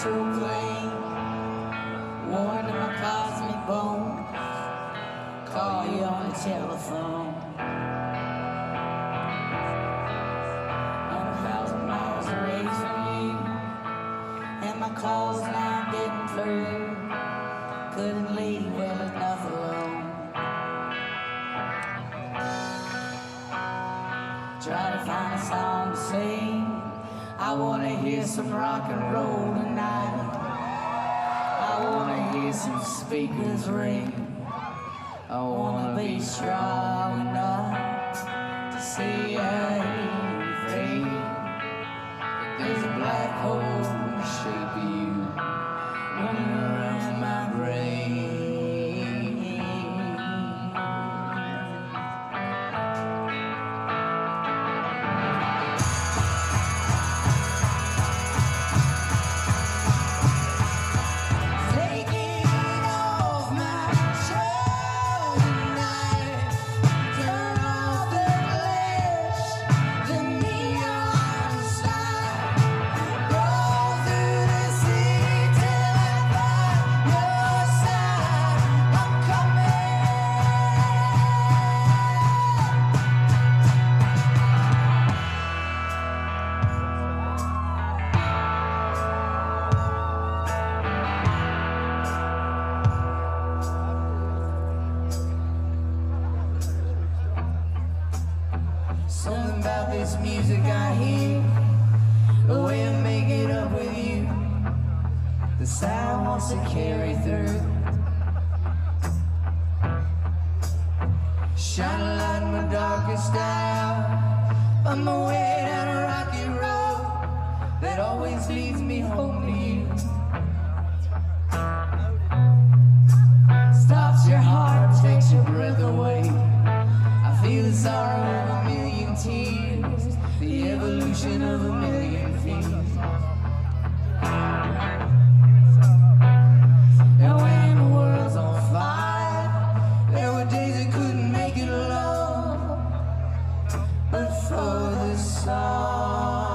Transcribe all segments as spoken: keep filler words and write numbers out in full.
so plain. Worn to my cosmic bones. Call you on the telephone. I'm a thousand miles away from you, and my calls now getting through. Couldn't leave well enough alone. Try to find a song to sing. I wanna hear some rock and roll tonight. I wanna hear some speakers ring. I wanna be strong enough to see everything. There's a black hole in the shape of you running around my brain. Something about this music I hear, the way I make it up with you, the sound wants to carry through. Shine a light in my darkest hour, on my way down a rocky road that always leads me home to you. Stops your heart, takes your breath away. I feel the sorrow of a million tears, the evolution of a million feet. And when the world's on fire, there were days I couldn't make it alone, but for the song.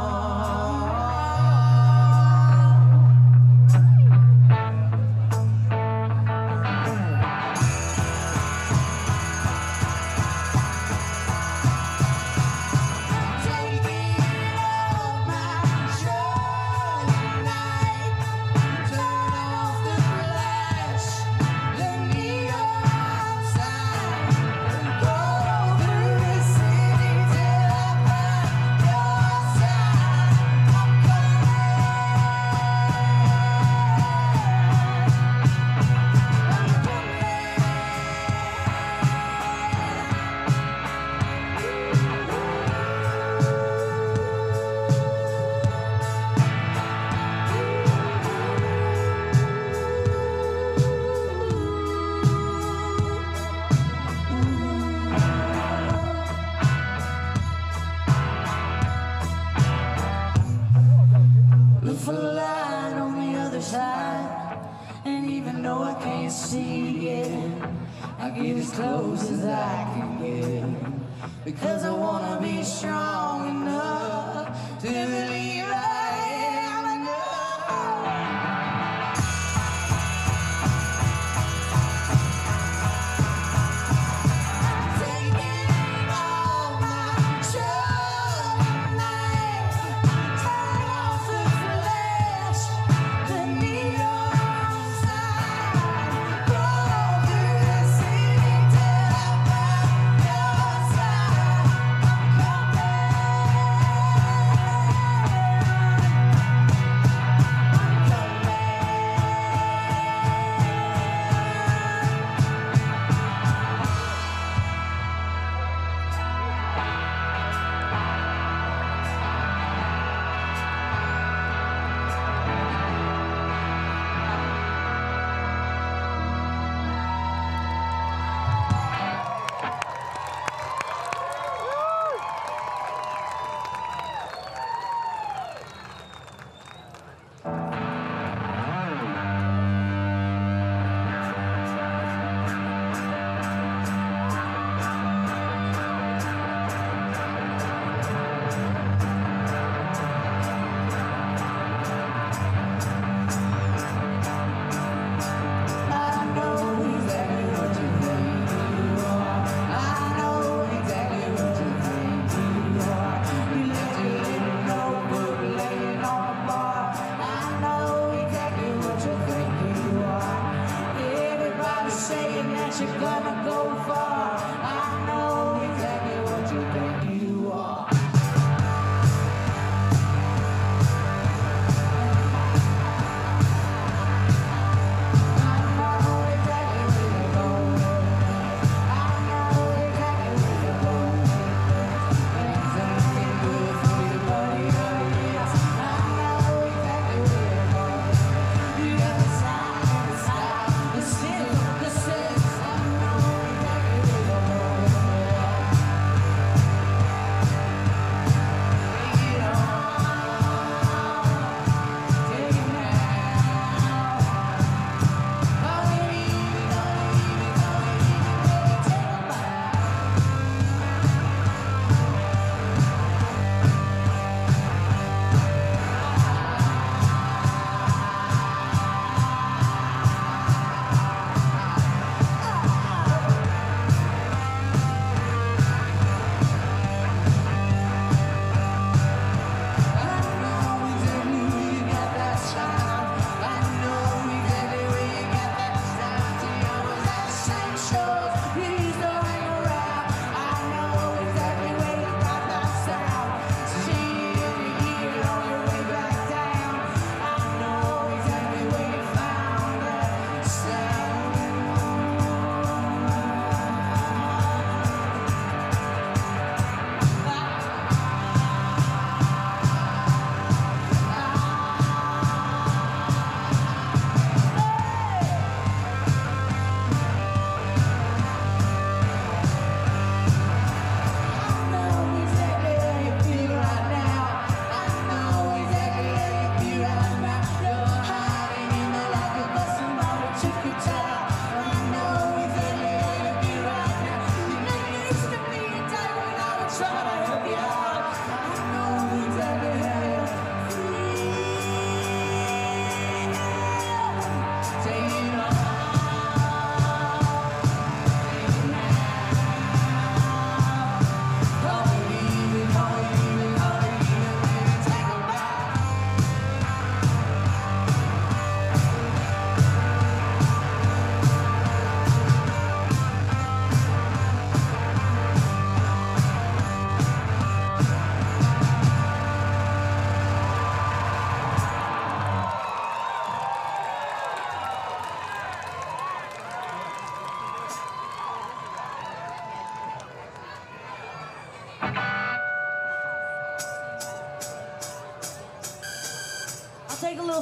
Look for the light on the other side, and even though I can't see it, I get as close as I can get, because I wanna be strong enough to believe I am enough. Taking all my trouble tonight, turn off the flash, the neon sign, go through the city till I find your side. I'm coming.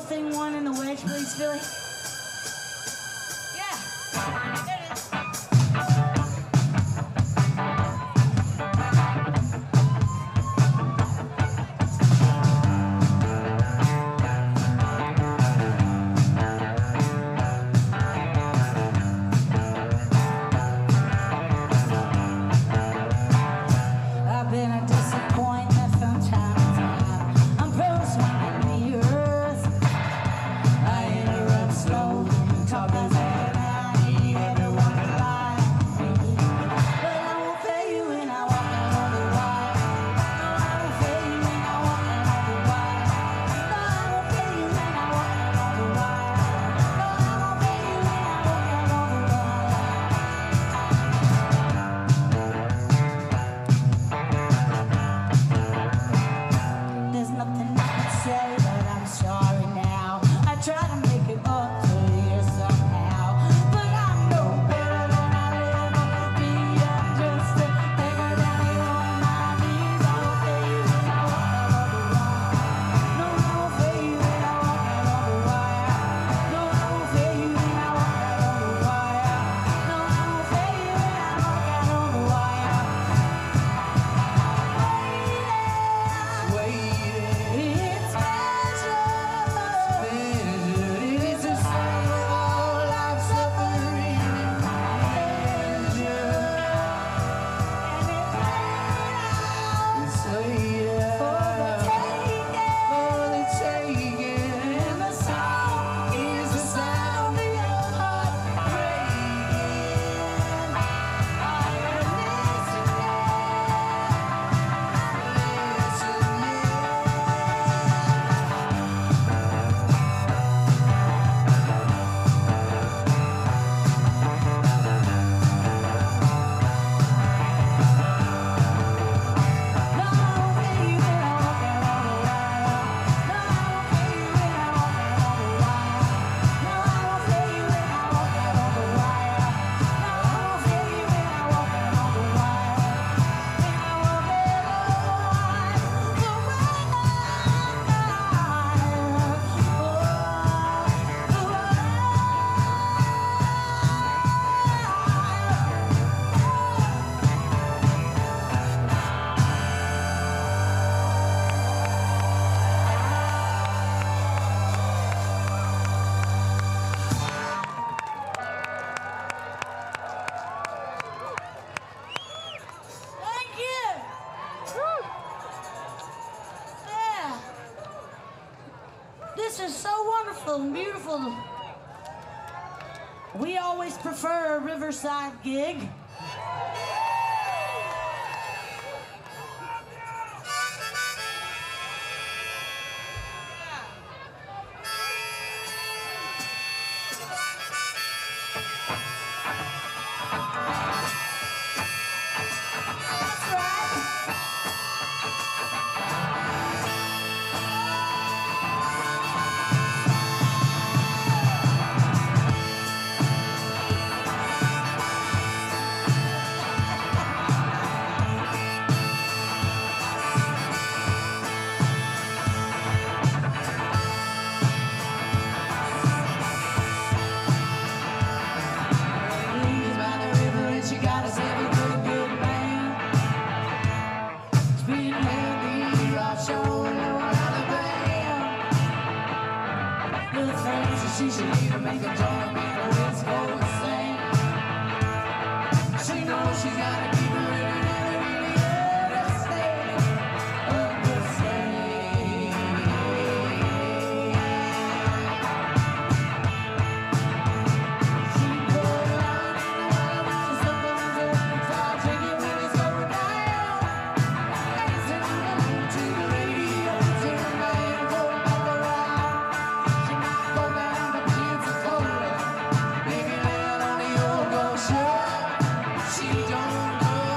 thing one in the wedge, please, Billy? Yeah. There it is. I've been a disappointment from time to time. I'm Bruce Wayne in the earth. I interrupt slow, talk as I need everyone to lie. But I won't pay you when I walk out on the wire. No, I won't pay you when I walk out on the wire. No, I won't pay you when I walk out on the wire. No, I won't pay you when I walk out on the wire. There's nothing I can say, but I'm sorry now. I try to make it up to you somehow, but I'm no better than I'll ever be. I'm just a beggar down here on my knees. I won't pay you when I walk out on the wire. No, I won't pay you when I walk out on the wire. No, I won't pay you when I walk out on the wire. No, I won't pay you when I walk out on the wire. It's pleasure. It's a sign of all life suffering and pleasure. And it's laid out for the taking. And the song is the sound of your heart breaking. Are you Thank you. Yeah. This is so wonderful and beautiful. We always prefer a Riverside gig. That's right. Ladies by the river and she got herself a good, good man. Speeding heavy offshore in Alabama. Little things that she should even make a joint man a West Coast thing. She knows she gotta keep her in and really understand. Understand. She put a line in the water when she's something on her. Start drinking when it's going down. Listen to the radio, to the man go back around. She might go down to Pensacola, maybe land on the old Gulf Shore. She don't know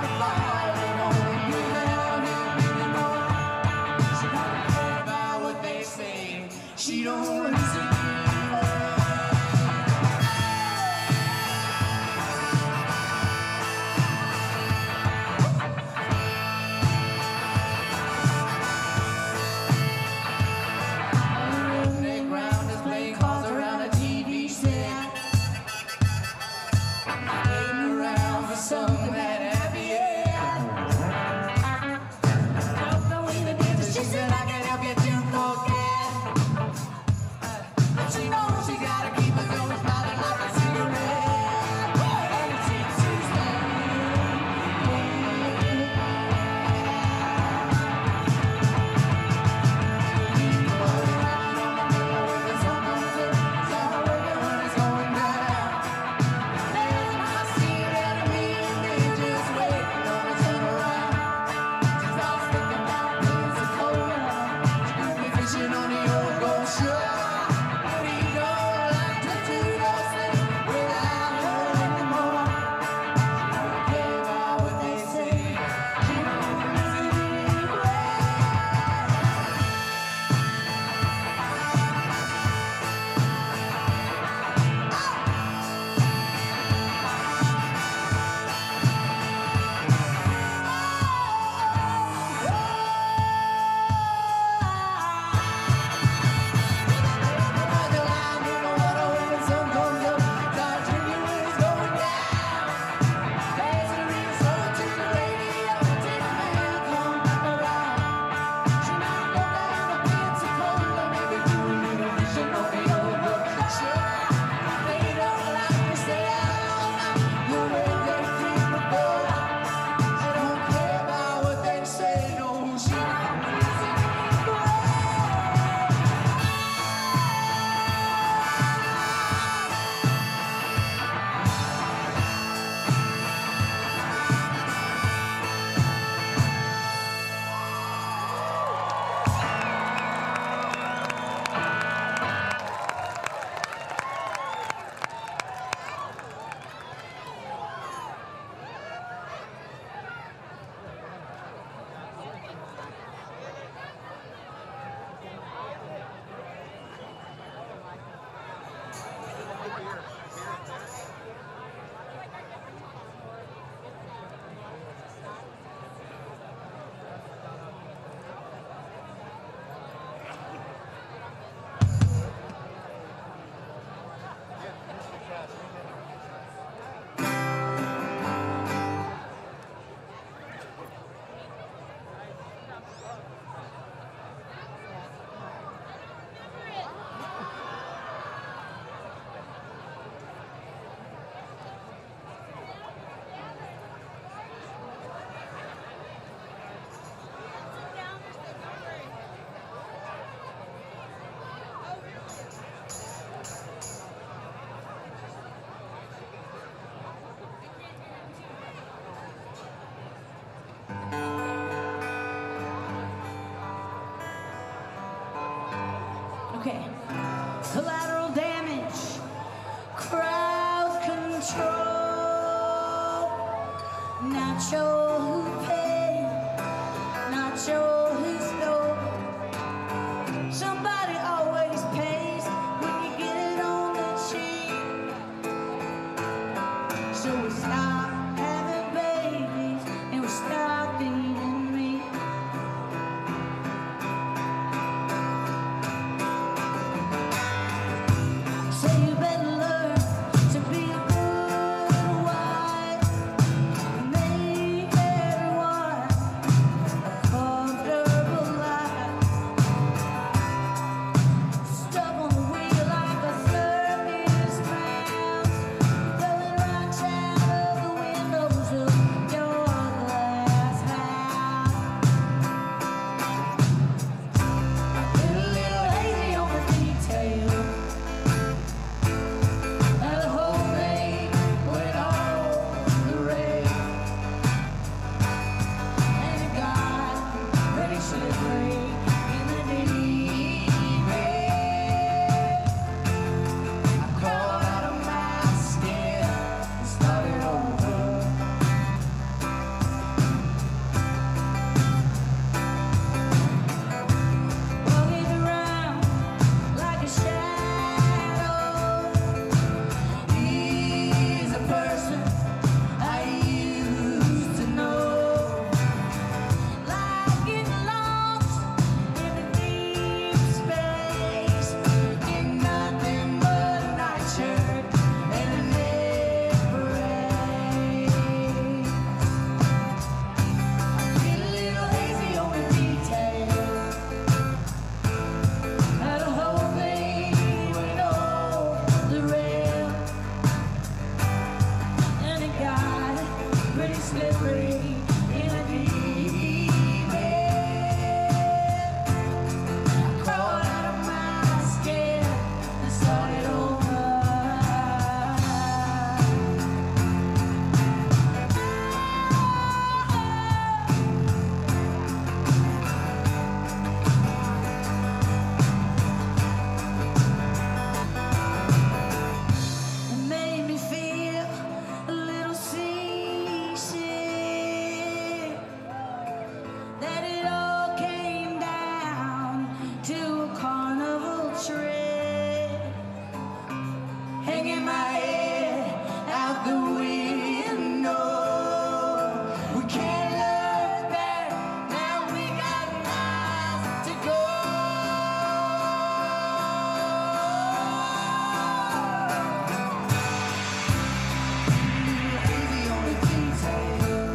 So we stopped having babies and we stopped eating meat. So you better learn to be a good wife and make everyone a comfortable life. Stuck on the wheel like a circus mouse, throwing rocks out of the windows of your glass house. I get a little lazy on the detail. And the whole thing went off the rails. And it got pretty slippery in the deep end. I crawled out of my skin and started over. Walking around like a shadow. He's a person I used to know. Like getting lost in a deep space, in nothing but a nightshirt and a neck brace. I get a little hazy on the detail. How the whole thing went off the rail. And it got pretty slippery in a deep end. I crawled out of my skin and started over. It made me feel a little seasick. That it all came down to a carnival trick. Hanging my head out the window. We can't look back, now we got miles to go. Easy on the detail.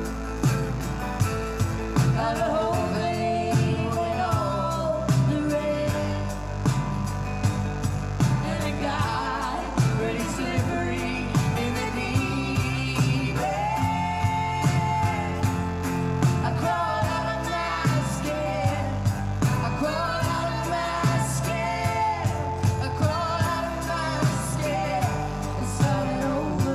How the whole thing went off the rail. And it got pretty slippery in the deep end. I crawled out of my skin. I crawled out of my skin. I crawled out of my skin and started over.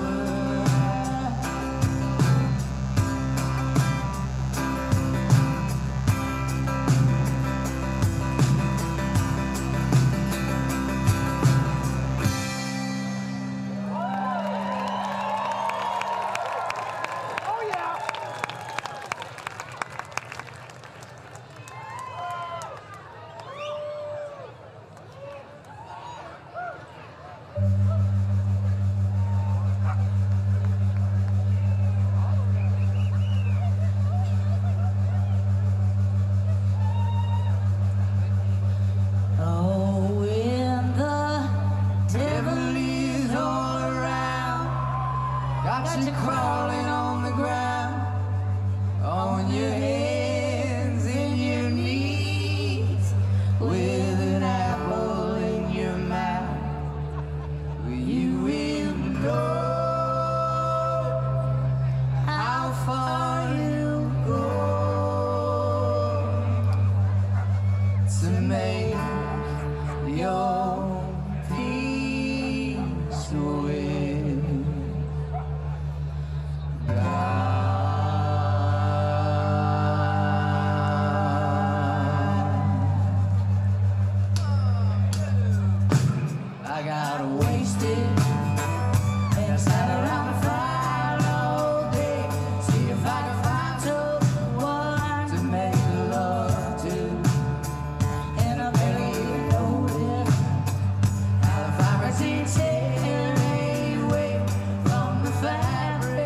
Oh, when the devil is all around, got you crawling on the ground, on your hands and your knees, with an apple in your mouth. You will know how far you go to make your peace with I got wasted and I sat around the fire all day. See if I can find someone to make love to. And I barely even noticed how the fire seems taken away from the fabric.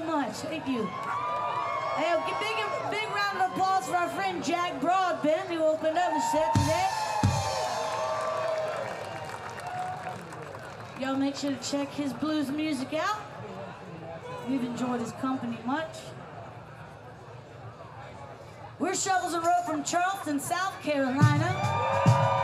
much. Thank you. Hey, a big, big round of applause for our friend Jack Broadbent, who opened up his set today. Y'all make sure to check his blues music out. We've enjoyed his company much. We're Shovels and Rope from Charleston, South Carolina.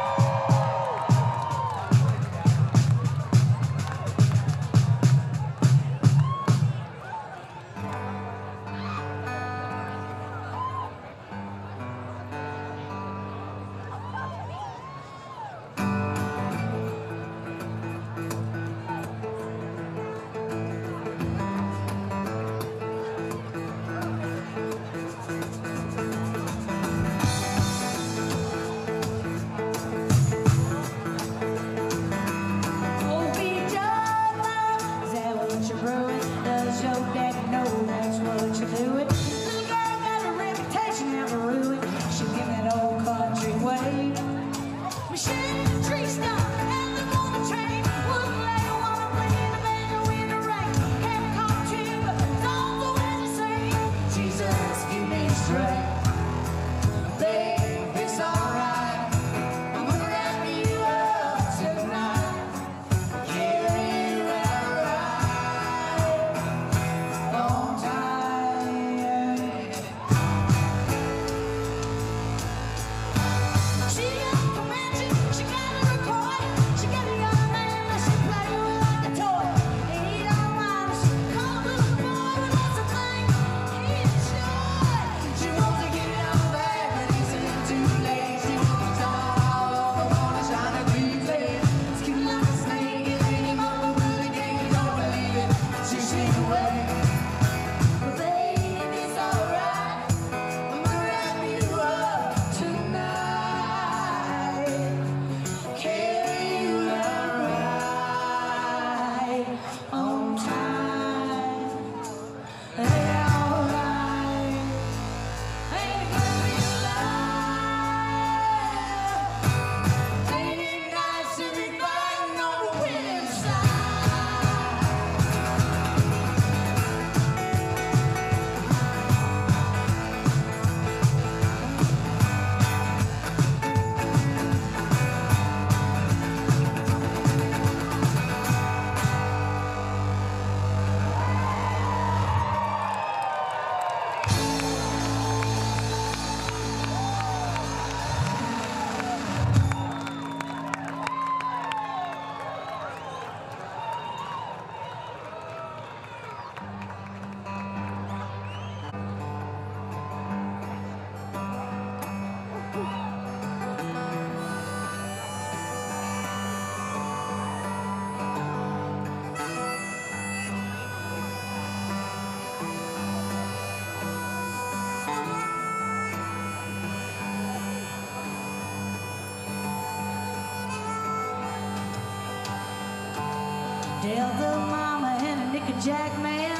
Delta mama and a Nickajack man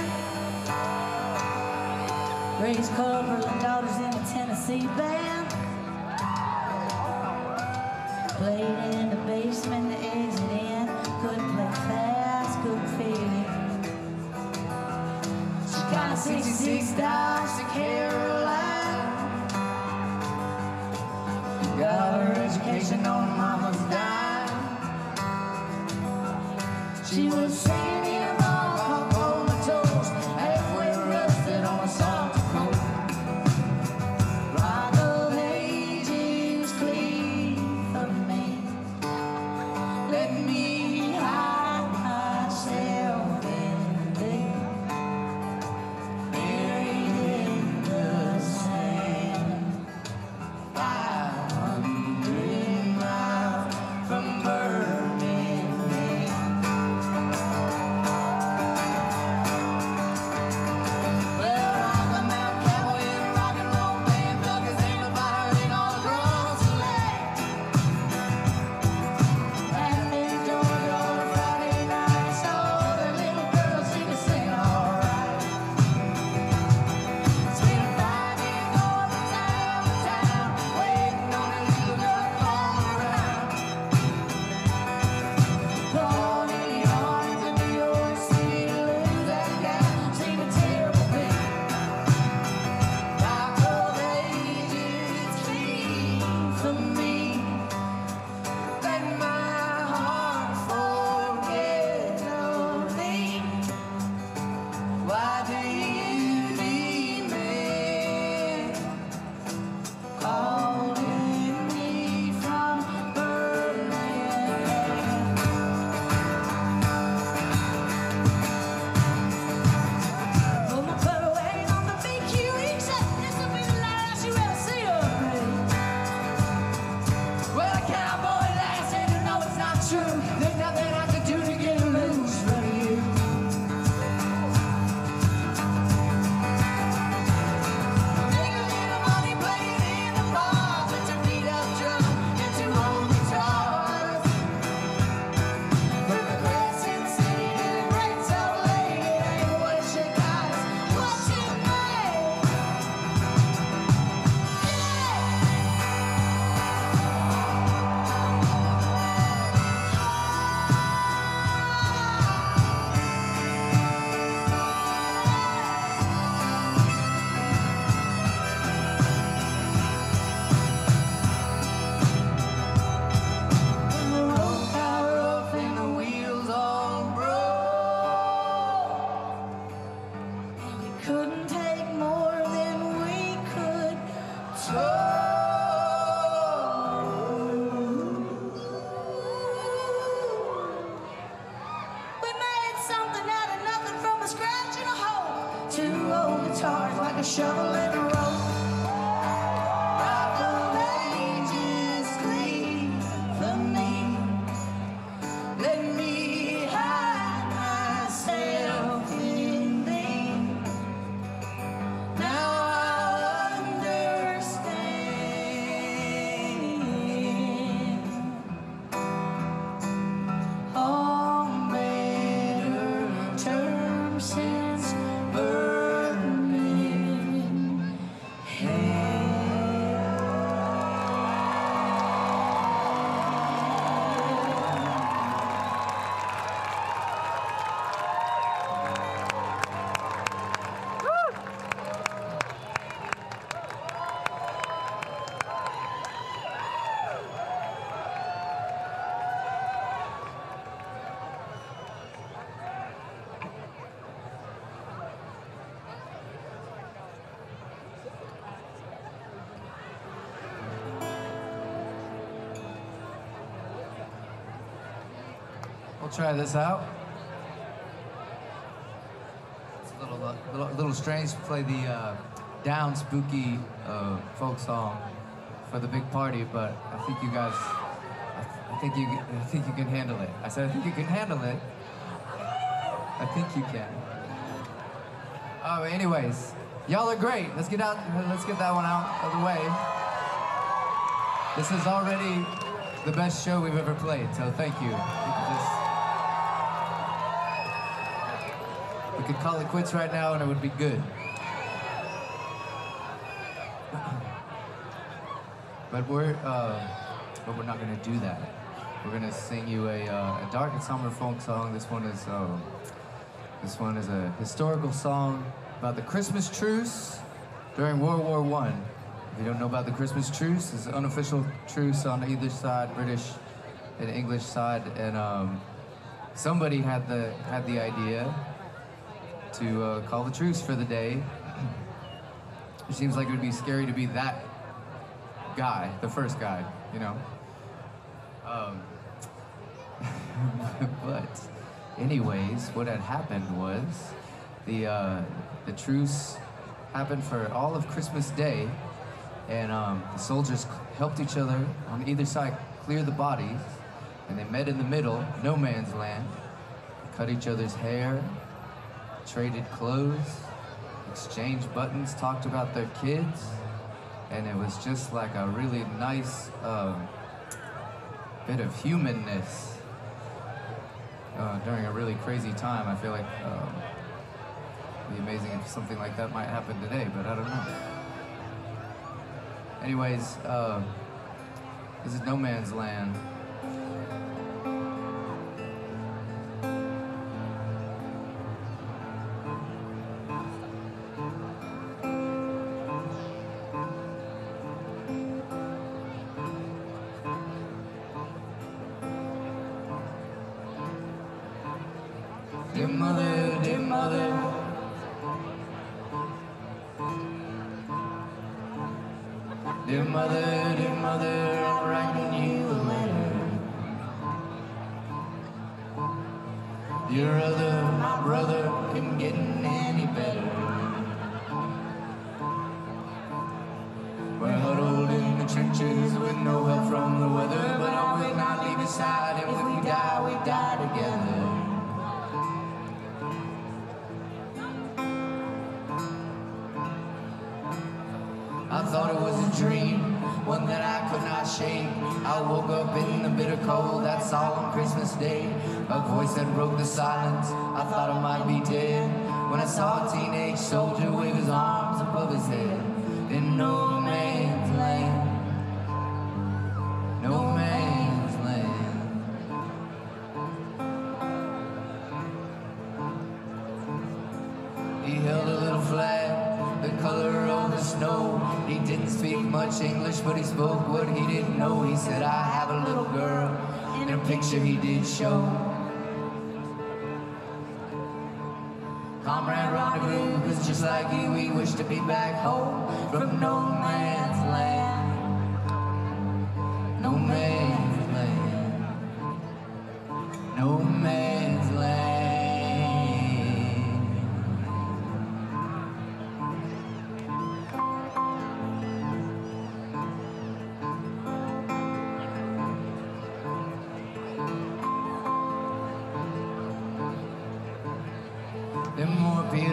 raised Cumberland daughters in a Tennessee band. Played in the basement, the exit in. Couldn't play fast, couldn't fade in. She got sixty-six dollars to Carolina. Got her education on mama's dime. She was singing in a bar called Comatose, halfway rusted on a salty coat. Rock of ages clean for me. Let me hide myself in there, buried in the sand. Five hundred miles from Birmingham. We made something out of nothing from a scratch and a hole. Two old guitars like a shovel and a rope. Rock of ages clean for me. Let me hide myself in thee. Now I understand. On better terms since burning hell. We'll try this out. It's a little, uh, little, little strange to play the uh, down, spooky uh, folk song for the big party, but I think you guys, I, th I think you, I think you can handle it. I said I think you can handle it. I think you can. Oh, anyways, y'all are great. Let's get out. Let's get that one out of the way. This is already the best show we've ever played, so thank you. We could just, we could call it quits right now and it would be good. But we're, uh, but we're not gonna do that. We're gonna sing you a, uh, a dark and somber folk song. This one is, um, this one is a historical song about the Christmas truce during World War One. If you don't know about the Christmas truce, it's an unofficial truce on either side, British and English side, and um, somebody had the had the idea to uh, call the truce for the day. It seems like it would be scary to be that guy, the first guy, you know. Um, but, anyways, what had happened was the uh, the truce happened for all of Christmas Day. And um, the soldiers helped each other on either side clear the bodies, and they met in the middle, no man's land. They cut each other's hair, traded clothes, exchanged buttons, talked about their kids, and it was just like a really nice um, bit of humanness uh, during a really crazy time. I feel like um, it'd be amazing if something like that might happen today, but I don't know. Anyways, uh, this is no man's land. Dear mother, dear mother, dear mother, dear mother, I'm writing you a letter. Your other, my brother, isn't getting any better. We're huddled in the trenches with no help from the weather, but I will not leave your side, and when we die, we die together. I thought it was a dream, one that I could not shake. I woke up in the bitter cold that solemn Christmas day. A voice that broke the silence, I thought I might be dead, when I saw a teenage soldier wave his arms above his head. In no man's land, no man's land. He held a little flag, the color of the snow. He didn't speak much English, but he spoke what he didn't know. He said, I have a little girl, in a picture he did show. Comrade rendezvous, cause just like you, we wish to be back home from no man's land.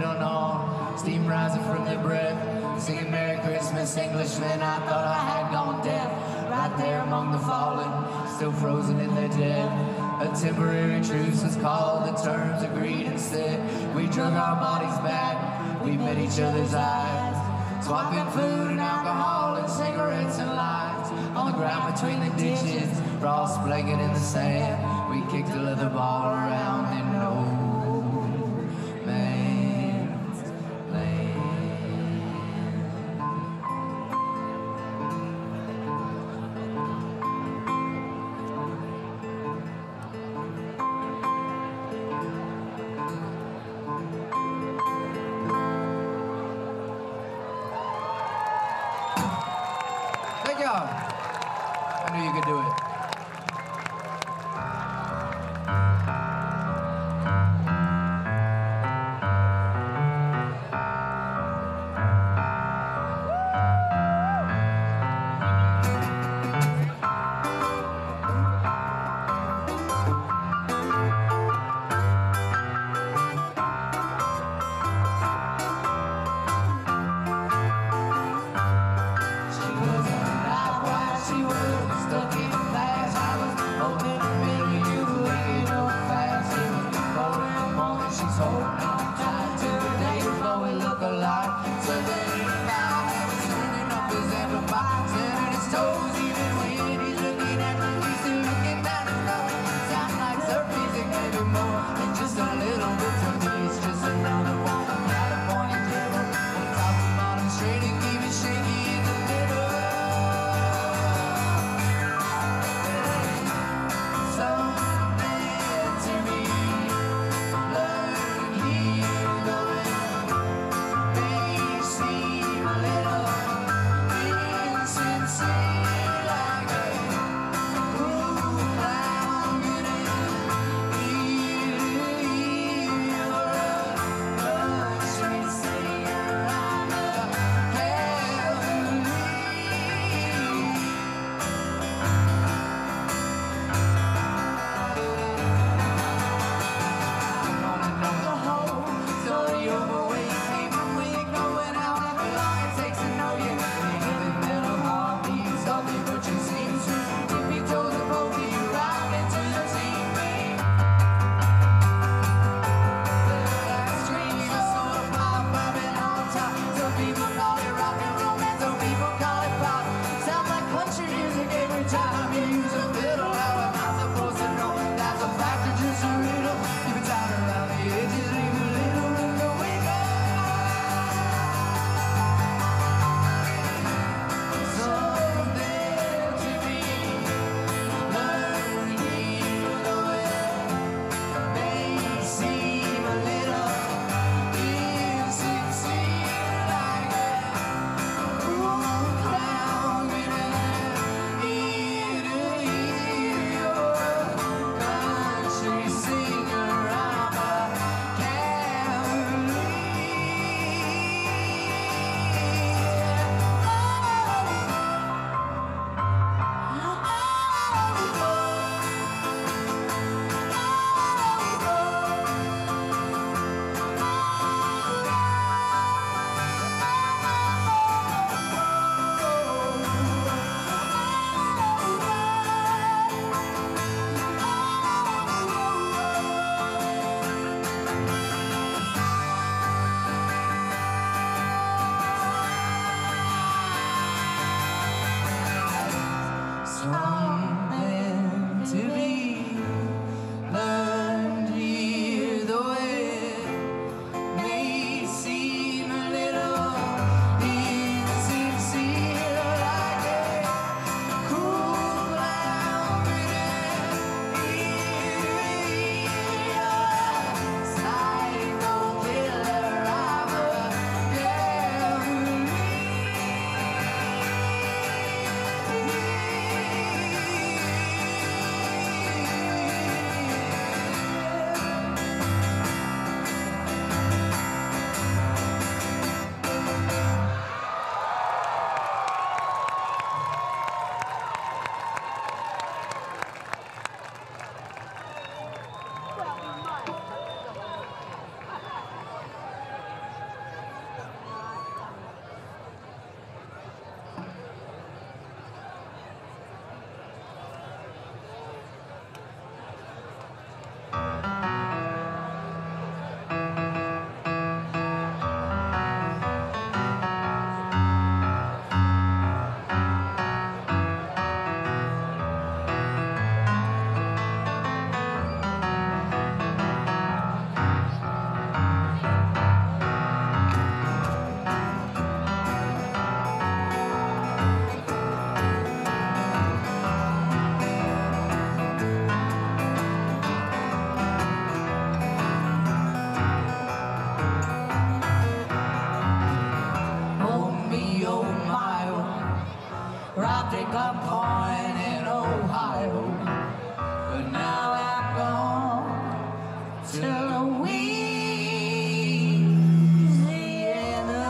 it on, steam rising from their breath, singing Merry Christmas, Englishmen. I thought I had gone deaf, right there among the fallen, still frozen in their death. A temporary truce was called, the terms agreed and said, we drug our bodies back, we met each other's eyes, swapping food and alcohol and cigarettes and lights. On the ground between the ditches, frost blanket in the sand, we kicked a leather ball around in no man's land. Thank y'all. I knew you could do it. She was a night while she was stuck in the robbed at gunpoint in Ohio. But now I'm gone to Louisiana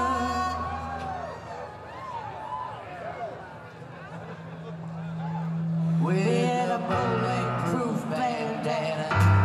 with a bulletproof bandana.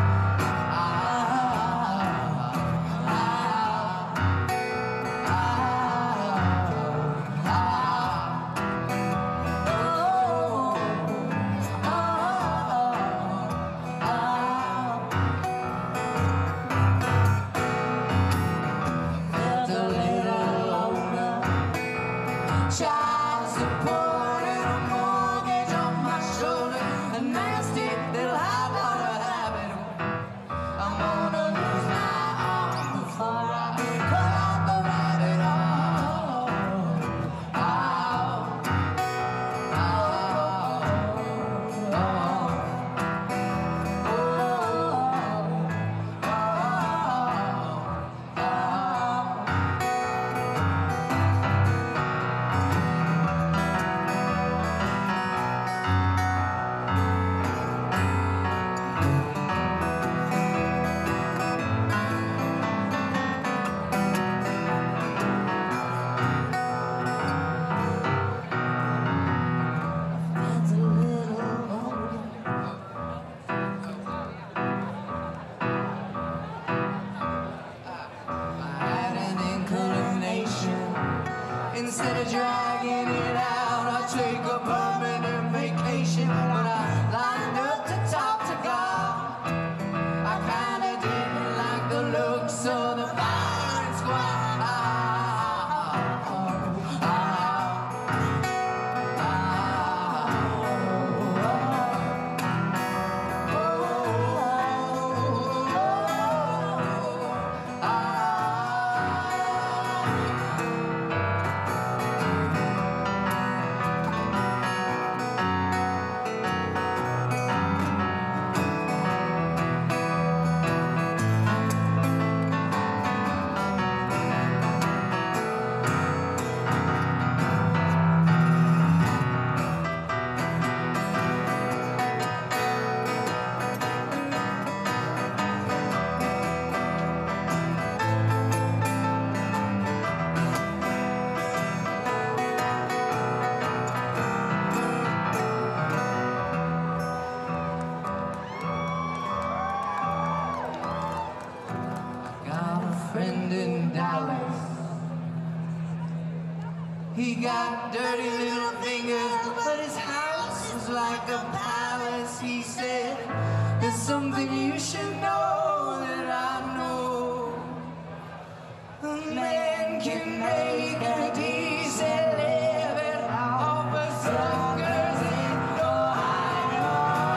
Child support and a mortgage on my shoulder, a nasty little high water habit. I'm gonna lose my arm before I cut out the rabbit hole. Oh, oh, oh, instead of dragging it out, I take a permanent vacation. But I lined up to talk to God. I kinda didn't like the looks of the firing squad. Ah, ah, ah, friend in Dallas. He got dirty little fingers, but his house was like a palace. He said, there's something you should know that I know. A man can make a decent living off of suckers in Ohio.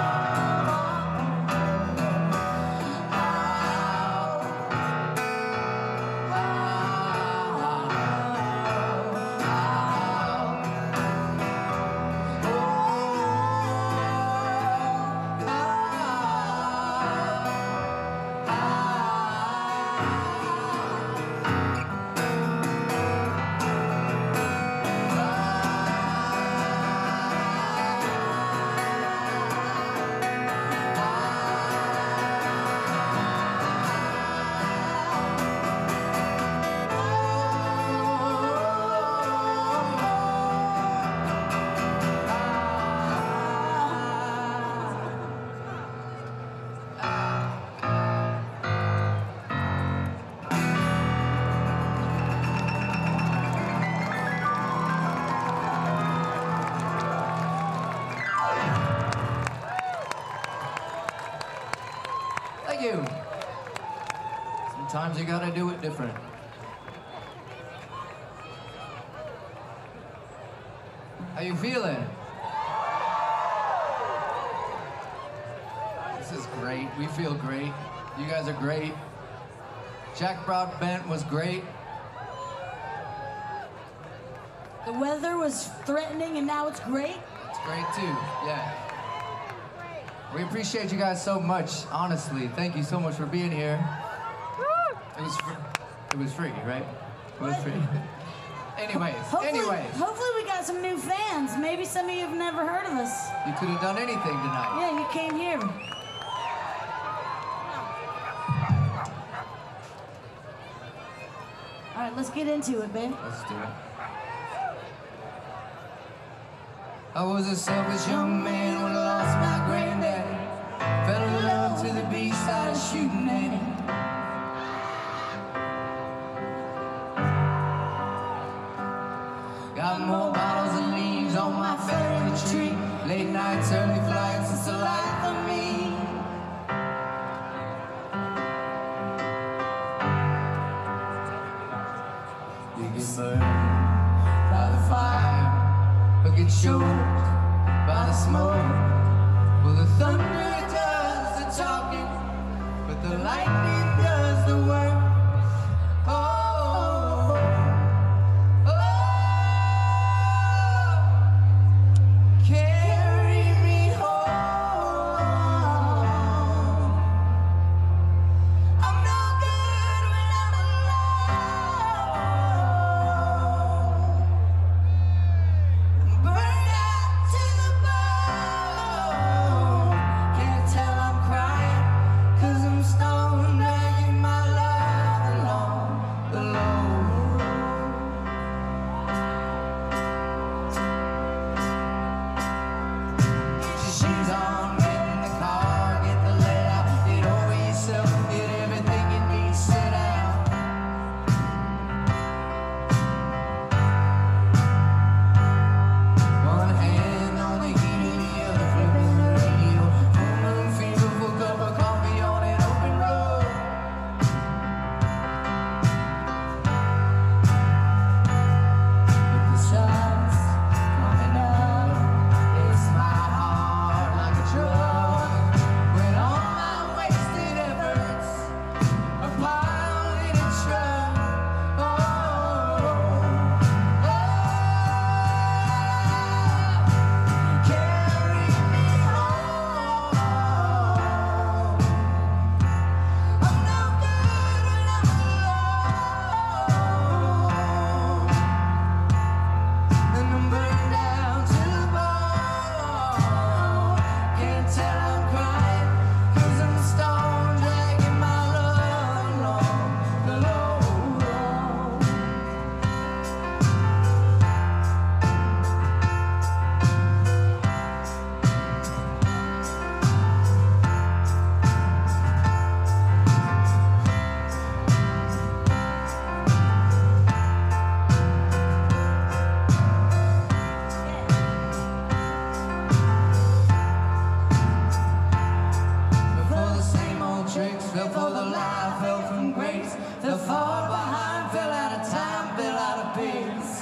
Thank you. Sometimes you gotta do it different. How you feeling? This is great. We feel great. You guys are great. Jack Broadbent was great. The weather was threatening and now it's great. It's great too, yeah. We appreciate you guys so much, honestly. Thank you so much for being here. It was free, it was free, right? It was free. Anyways, Hopefully, anyways. hopefully we got some new fans. Maybe some of you have never heard of us. You could have done anything tonight. Yeah, you came here. All right, let's get into it, babe. Let's do it. I was a selfish young man when I lost my granddaddy. Fell in love to the beach, started shooting at him. Got more bottles and leaves on my favorite tree. Late nights, early flights, it's a life for me. You get burned by the fire, or get choked by the smoke. Well, the thunder does the talking, but the lightning does the work. Oh, oh, carry me home. I'm no good when I'm alone. I'm burned out to the bone. Can't tell I'm crying, 'cause I'm stoned, dragging my love along the low. Get your shoes on, get in the car, get the lead out, get over yourself, get everything you need set out. One hand on the heat of the other, flipping the radio. Full moon fever, full cup of coffee on an open road. But the sun's coming up, it's my heart like a drug. When all my wasted efforts are piled in a truck. Oh, oh, carry me home. I'm no good when I'm alone. And I'm burned down to the bone. Can't tell I'm crying, 'cause I'm stoned, dragging my love along the low road. Fell for the same old tricks, fell for the lie, fell from grace, fell far behind, fell out of time, fell out of pace.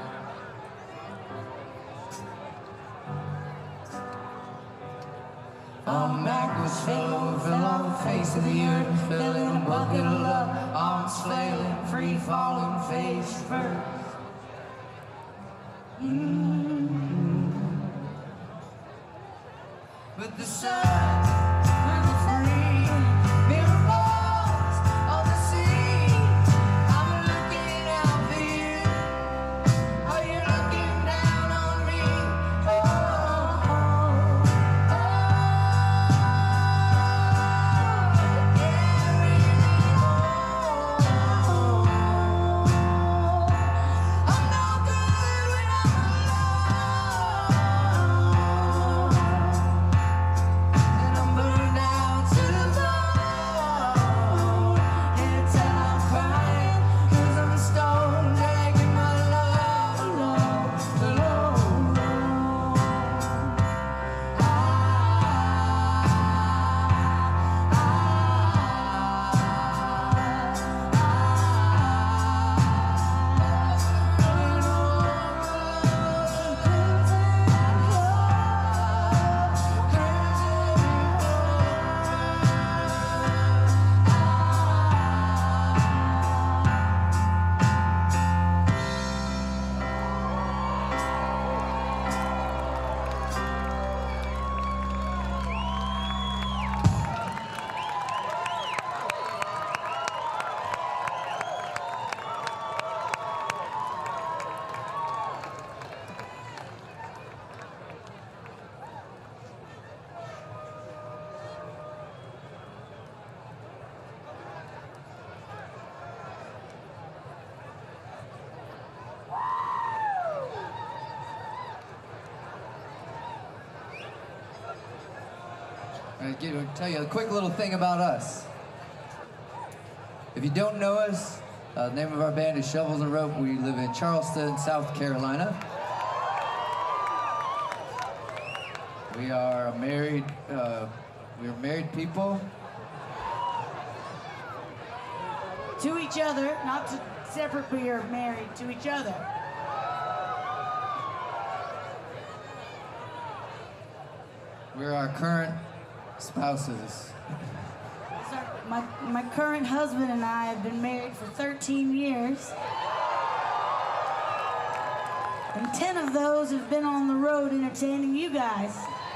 Arm backwards, fell over, fell on the face of the earth, fell in a bucket of love, arms flailing, free falling, face first. But the sun and the free mirror balls on the sea. I'm looking out for you. Are you looking down on me? Oh, oh, oh. Carry me home. I'm no good when I'm alone. I'm going to tell you a quick little thing about us. If you don't know us, uh, the name of our band is Shovels and Rope. We live in Charleston, South Carolina. We are a married, uh, we're married people. To each other, not to separate, we are married to each other. We're our current spouses. So my, my current husband and I have been married for thirteen years. And ten of those have been on the road entertaining you guys.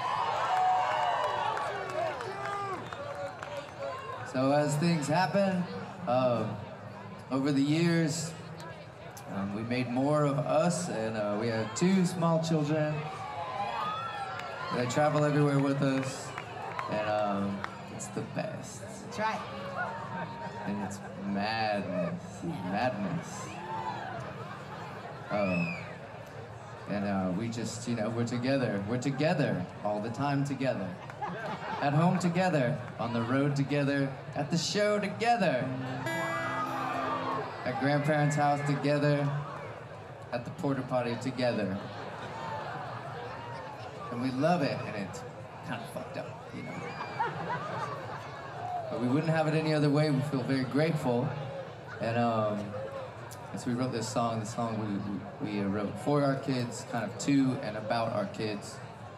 So as things happen, um, over the years, um, we made more of us, and uh, we have two small children. They travel everywhere with us, and um, it's the best. That's right. And it's madness, madness. Um, and uh, we just, you know, we're together. We're together all the time together. At home together, on the road together, at the show together, at grandparents' house together, at the porta potty together. And we love it, and it's kind of fucked up, you know. But we wouldn't have it any other way. We feel very grateful. And um, as we wrote this song, the song we, we, we wrote for our kids, kind of to and about our kids.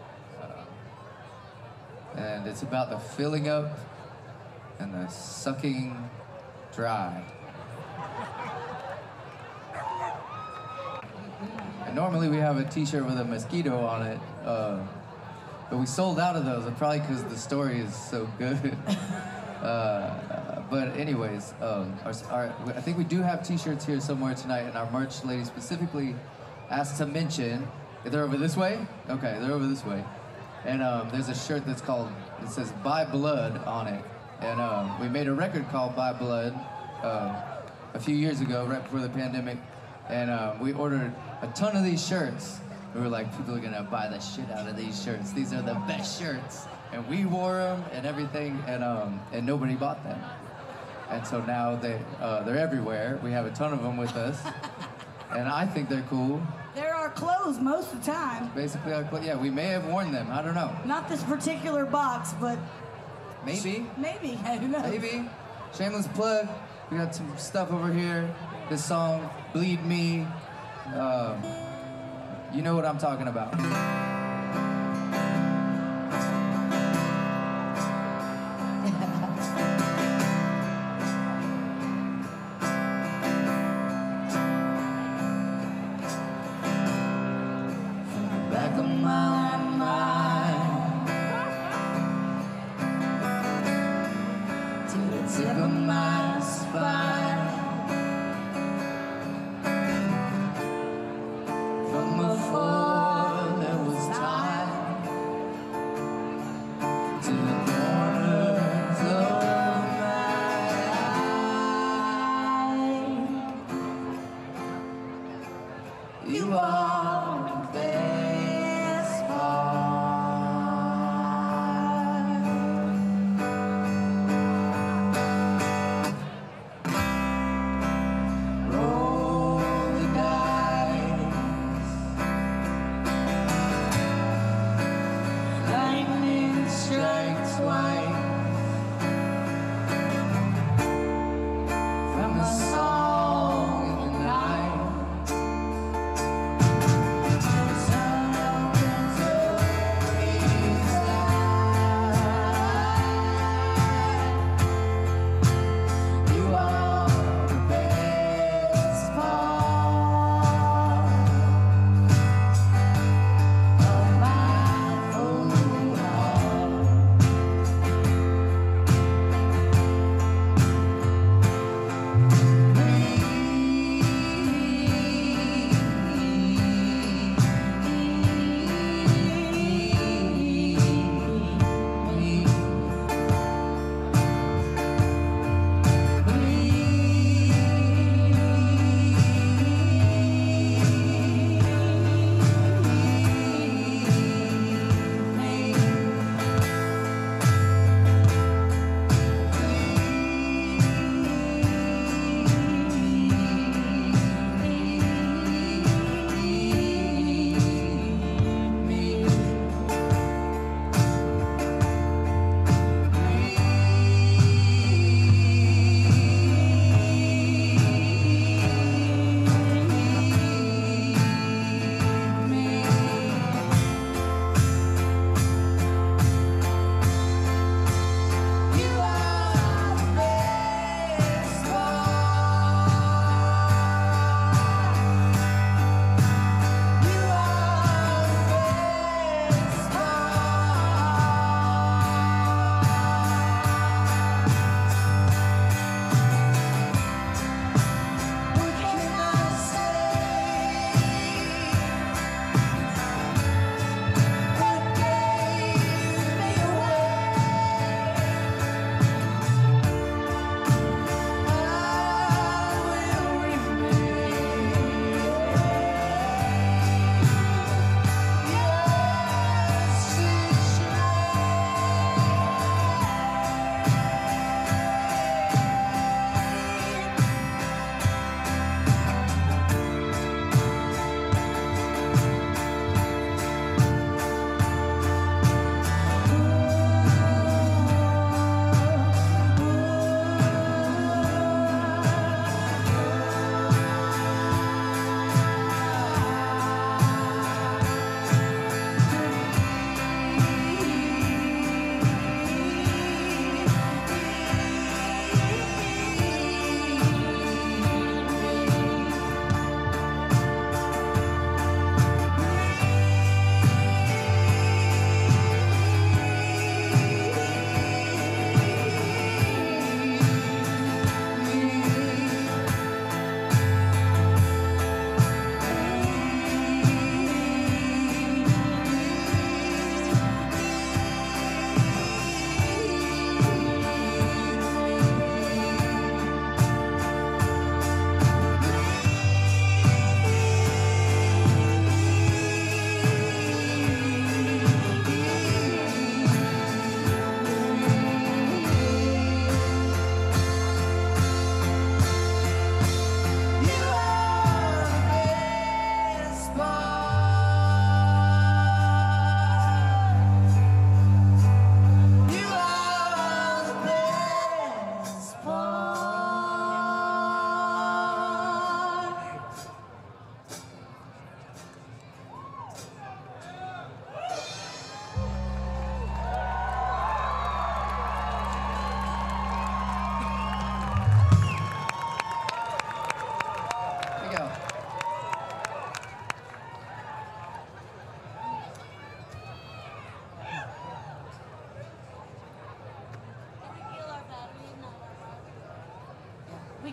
And it's about the filling up and the sucking dry. And normally we have a t-shirt with a mosquito on it, uh, but we sold out of those, probably because the story is so good. uh, but anyways, um, our, our, I think we do have t-shirts here somewhere tonight, and our merch lady specifically asked to mention, they're over this way? Okay, they're over this way. And um, there's a shirt that's called, it says By Blood on it. And um, we made a record called By Blood um, a few years ago, right before the pandemic. And um, we ordered a ton of these shirts. We were like, people are gonna buy the shit out of these shirts. These are the best shirts. And we wore them and everything, and um, and nobody bought them. And so now they, uh, they're everywhere. We have a ton of them with us. And I think they're cool. They're our clothes most of the time. Basically, our clothes. Yeah, we may have worn them. I don't know. Not this particular box, but maybe. Maybe. Who knows? Maybe. Shameless plug. We got some stuff over here. This song, "Bleed Me." Um, you know what I'm talking about.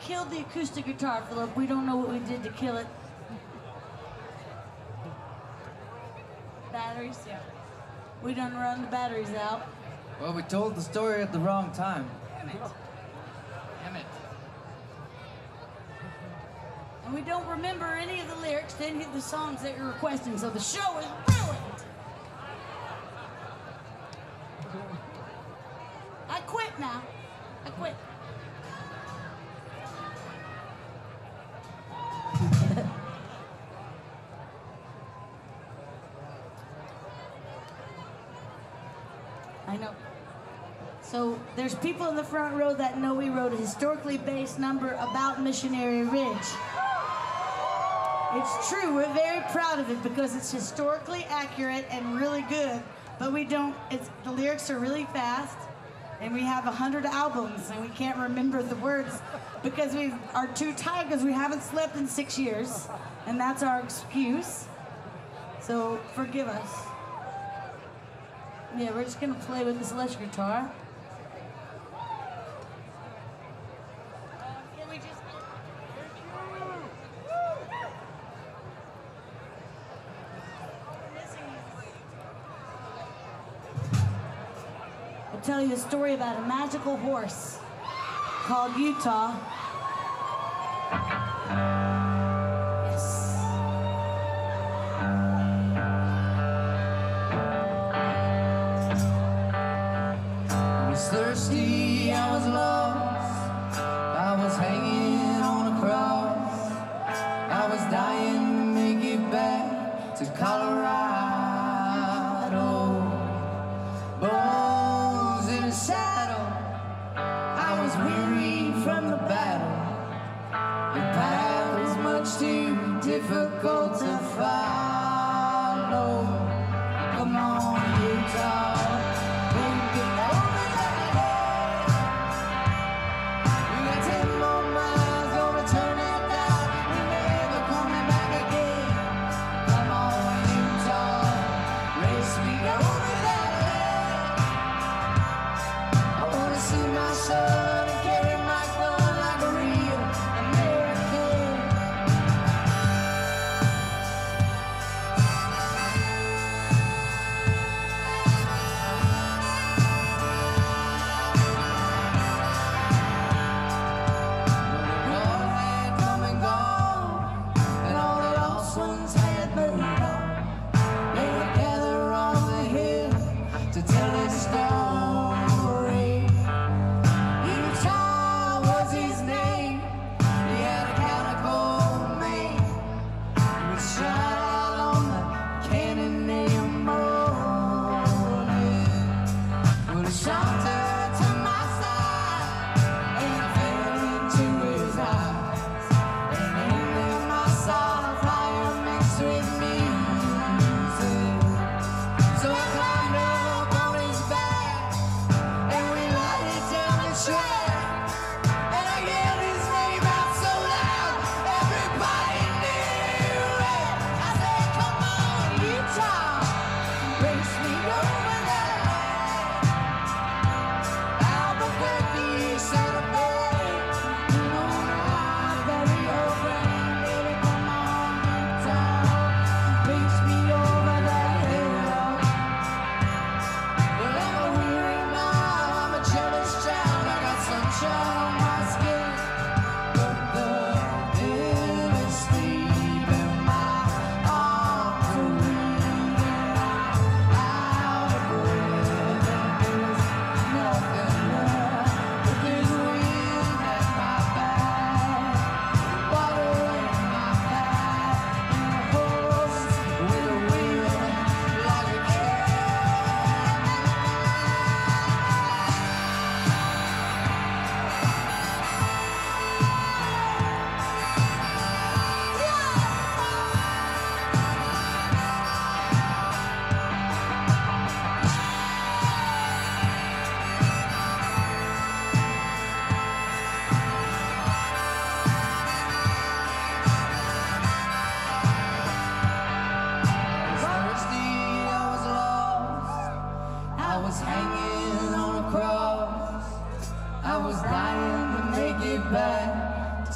killed the acoustic guitar, Philip. We don't know what we did to kill it. Batteries, yeah. We done run the batteries out. Well, we told the story at the wrong time. Damn it. Damn it. And we don't remember any of the lyrics to any of the songs that you're requesting, so the show is ruined. I quit now. I quit. I know. So there's people in the front row that know we wrote a historically based number about Missionary Ridge. It's true, we're very proud of it because it's historically accurate and really good, but we don't, it's, the lyrics are really fast, and we have a hundred albums, and we can't remember the words because we are too tired because we haven't slept in six years, and that's our excuse. So forgive us. Yeah, we're just gonna play with this electric guitar. Can we just... I'll tell you a story about a magical horse called Utah. Thirsty, I was lost, I was hanging on a cross, I was dying to make it back to Colorado. Bones in a saddle, I was weary from the battle, the path was much too difficult to follow. Come on, Utah. American.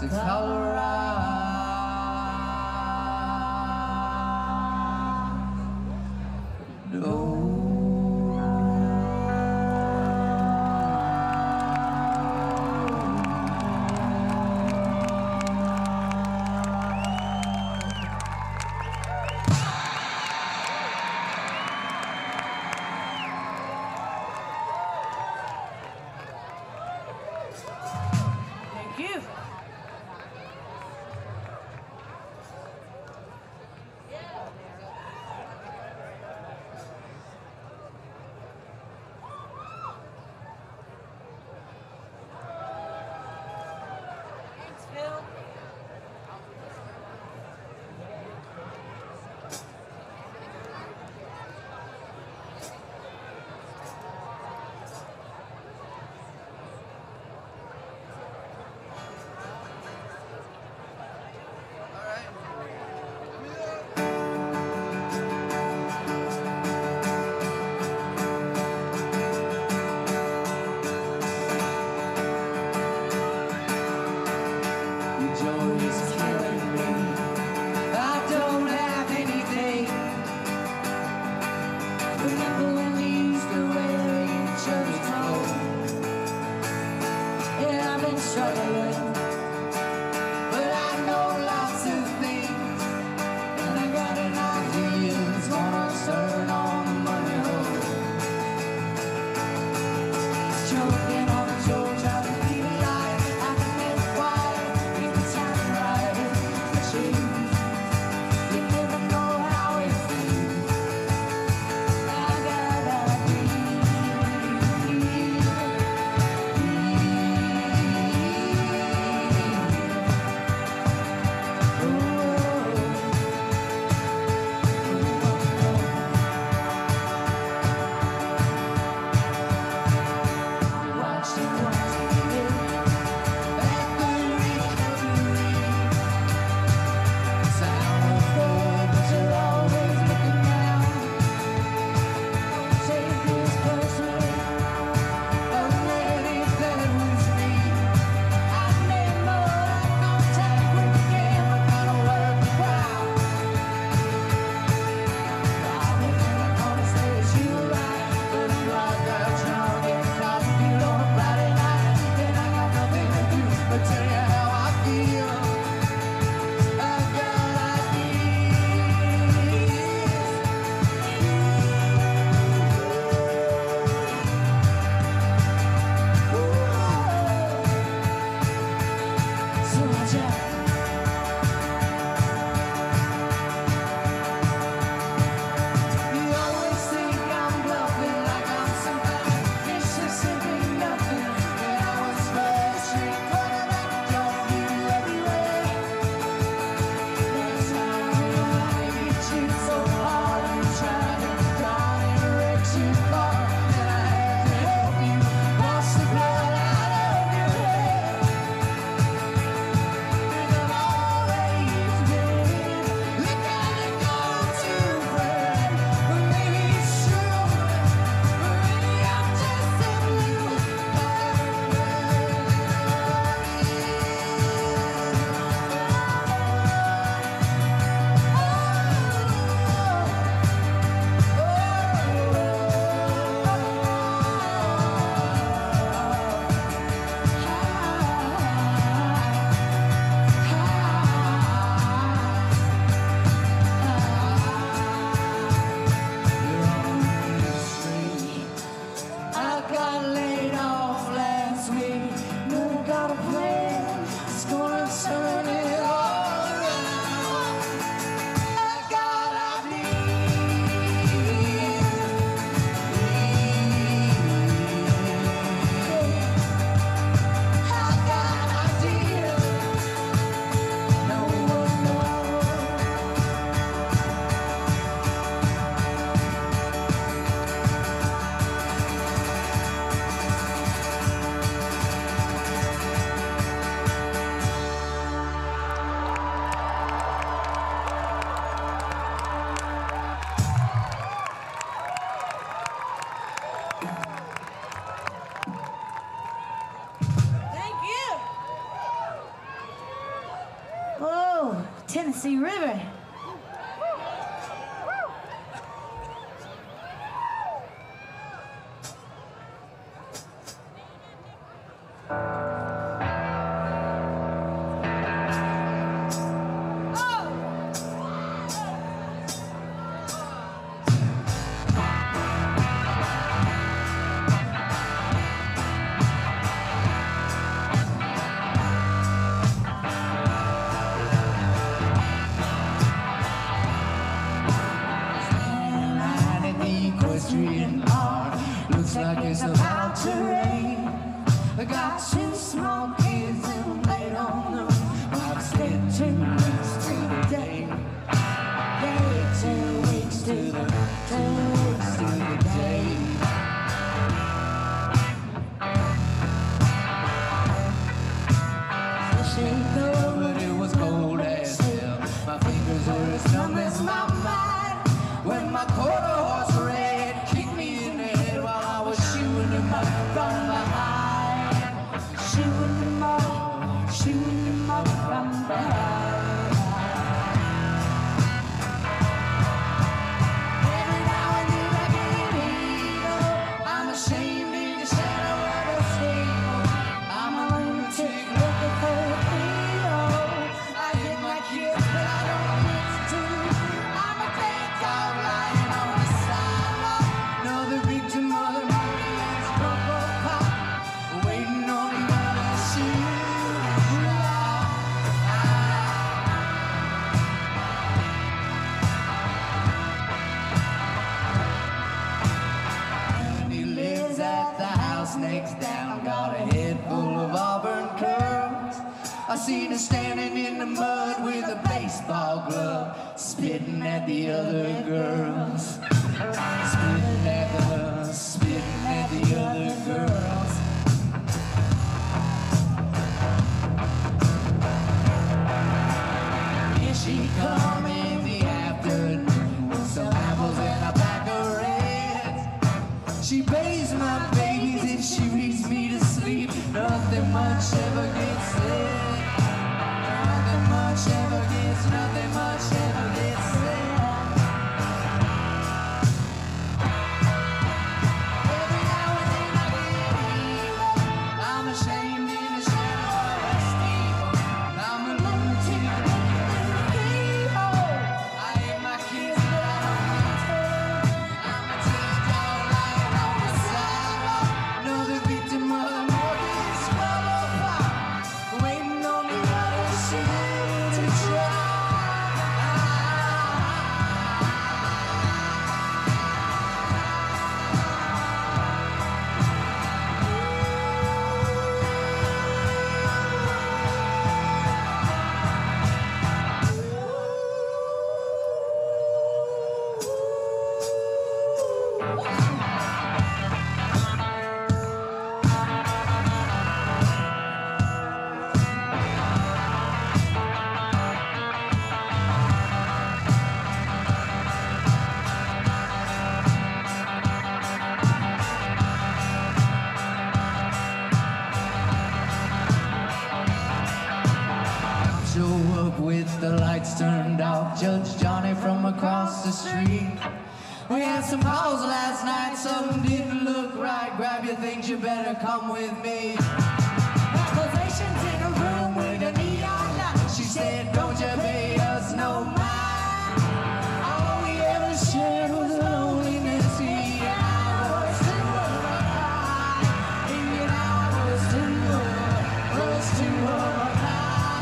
to Colorado. Thank you. Thanks, Phil. Your joy is killing me. I don't have anything. Remember when we used to wear each other's clothes? Yeah, I've been struggling, but I know lots of things, and I got an idea that's gonna turn on the money hole. Choking on the joy, trying to keep it light. I can make it quiet, keep the time right. But you, you never know how it feels. I got I got two small kids and laid on the roof. I've spent two weeks to the day. Yeah, two weeks to the, two weeks to the day. But it was cold as hell. My fingers were as numb as my mind. When my quarter horse red kicked me in the head while I was shooting him up from behind. Shooting him up, shooting him up from behind. Every now and then I get evil. I'm ashamed in the shadow of a steeple. I'm a lunatic looking for a hero. I hit my kids, but I don't listen to. I'm a dead dog lying on the sidewalk. Another victim of the monkey's purple pop, waiting on the other shoe to drop. And he lives at the house next down, got a head full of auburn curls. I seen her standing in the mud with a baseball glove, spitting at the other girls. Spitting at the, spitting at the other girls. Here she come in the afternoon with some apples and a pack of reds. She bathes my babies and she reads me to sleep. Nothing much ever gets said. Nothing much ever gets, nothing much ever gets said. Every now and then I get evil. I'm ashamed in the shadow of a steeple. I'm a lunatic looking through the keyhole. I hate my kids, but I don't mind to. I'm a dead dog lying on the sidewalk. Another victim of the mortgage bubble pop, waiting on the other shoe to drop. Show up with the lights turned off, Judge Johnny from across the street. We had some calls last night, something didn't look right. Grab your things, you better come with me. Accusations in a room with a neon light. She said, don't you pay us no mind. All we ever shared was loneliness. He and I was two of a kind. He and I was two of, was two of a kind.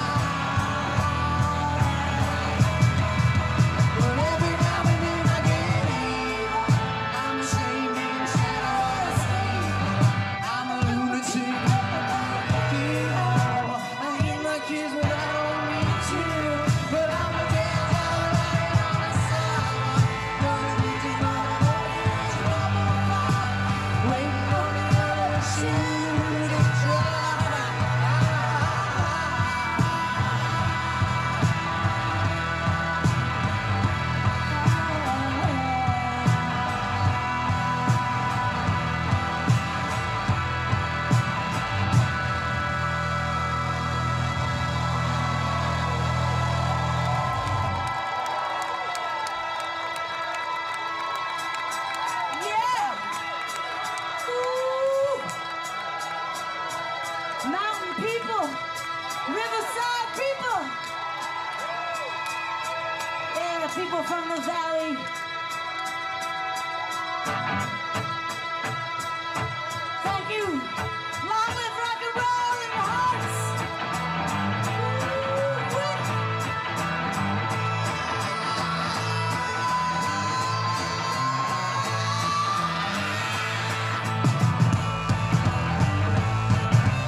But every now and then I get evil. I'm ashamed in the shadow of a steeple. I'm a lunatic looking through the keyhole. I hit my kids, but I don't need to. But I'm a dead dog lying on the sidewalk. Another victim of a mortgage bubble pop, waiting on the other shoe to drop. Yeah! Ooh! Mountain people! Riverside people! Yeah, people from the valley. Thank you! Long live rock and roll in your hearts! Ooh,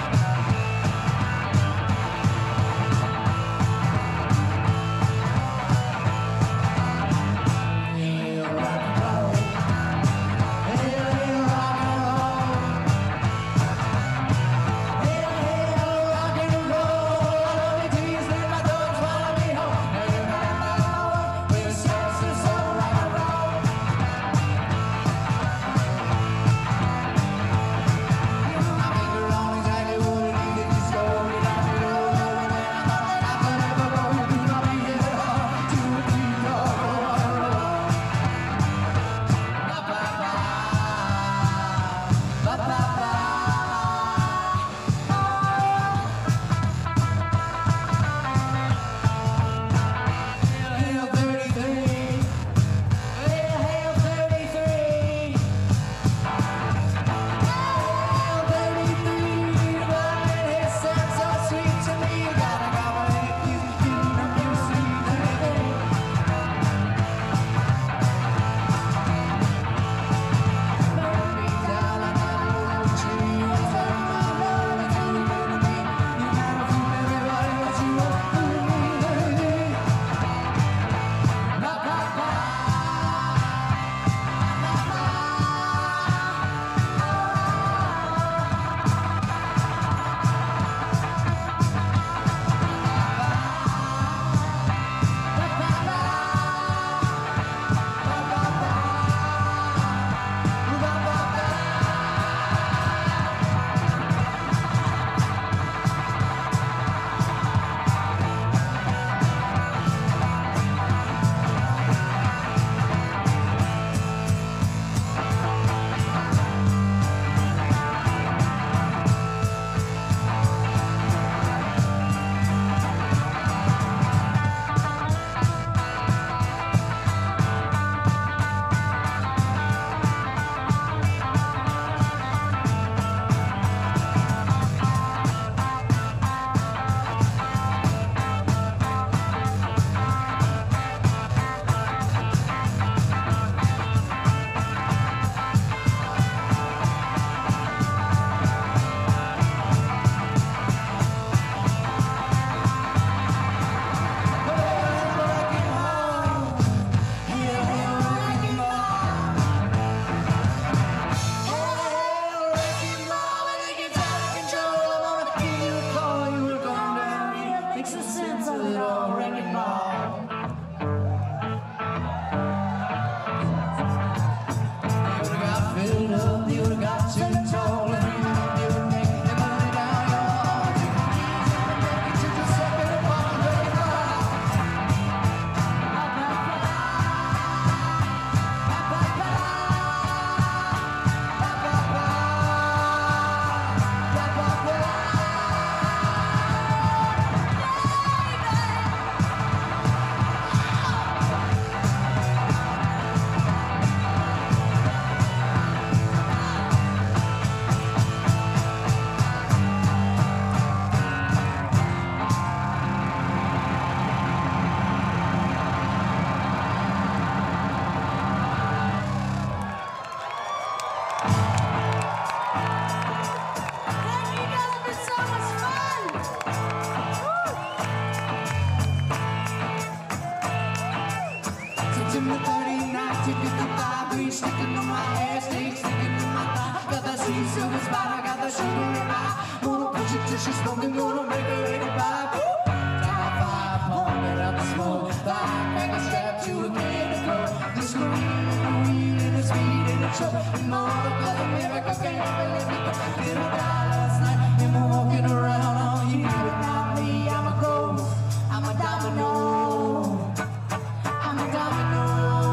fifty-five breeze sticking on my hair, sticks sticking in my thigh. Got that sweet silver spot, I got that sugar in my eye. Gonna push it till she's smoking, gonna make her say goodbye. Top five, pumping up the smoke. Firecracker strapped to a can of coke. The scream and the wheel and the speed and the choke. And more because America can't believe me. Didn't die last night and we're walking around on you. But not me, I'm a ghost. I'm a domino. I'm a domino.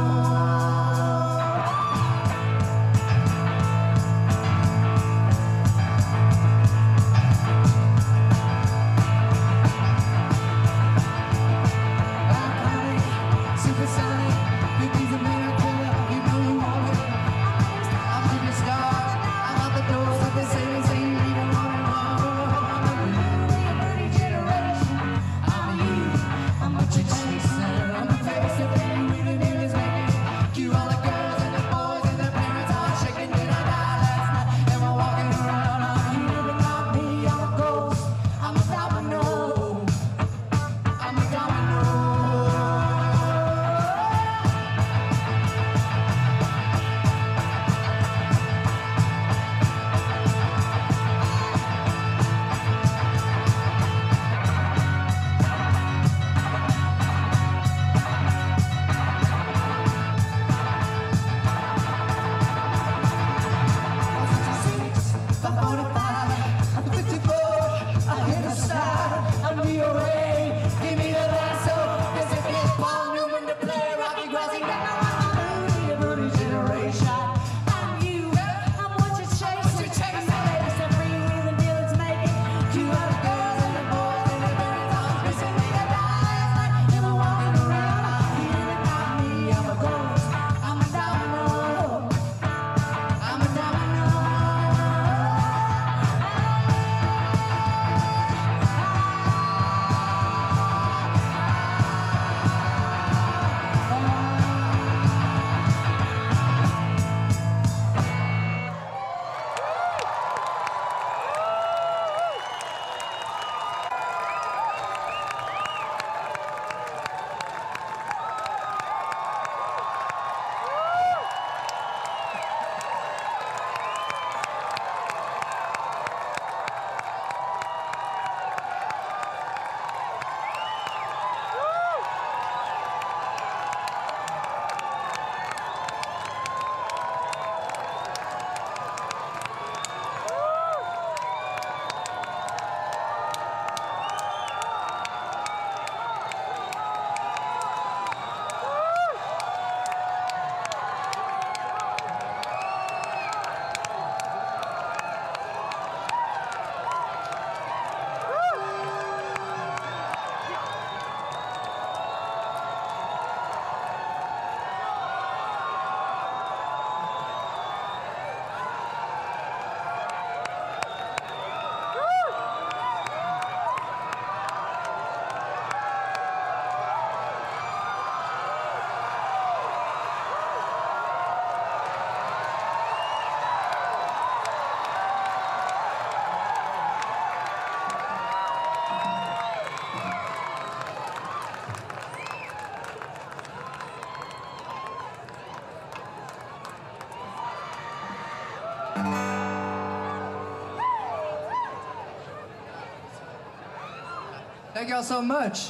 Thank y'all so much.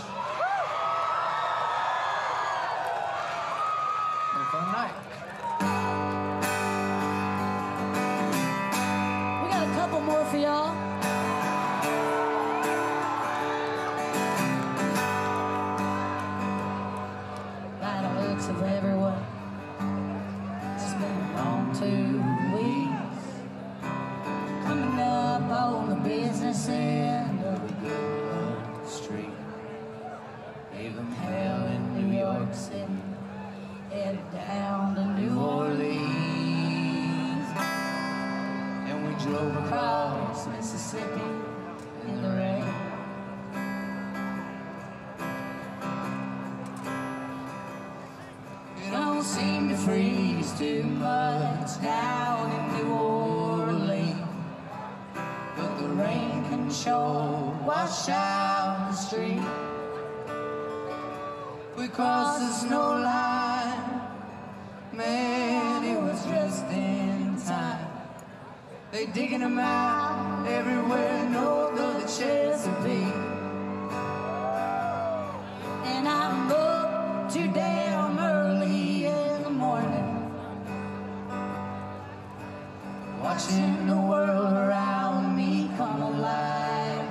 Have a fun night. We got a couple more for y'all. By the looks of everyone, it's been a long two weeks. Coming up on the business end of the good street. Gave them hell in New York City. Headed down to New Orleans, and we drove across Mississippi in the rain. It don't seem to freeze too much down in New Orleans, but the rain can sure wash out the street. We crossed the snow line, man, it was just in time. They digging them out everywhere, no other chance to be. And I'm up too damn early in the morning, Watching the world around me come alive.